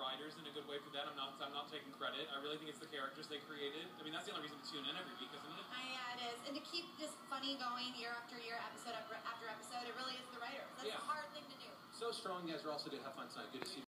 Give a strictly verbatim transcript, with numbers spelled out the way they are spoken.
writers in a good way for that. I'm not I'm not taking credit. I really think it's the characters they created. I mean, that's the only reason to tune in every week, isn't it? Uh, yeah, it is. And to keep this funny going year after year, episode after episode, it really is the writers. That's yeah. a hard thing to do. So strong, you guys are also to have fun tonight. Good to see you.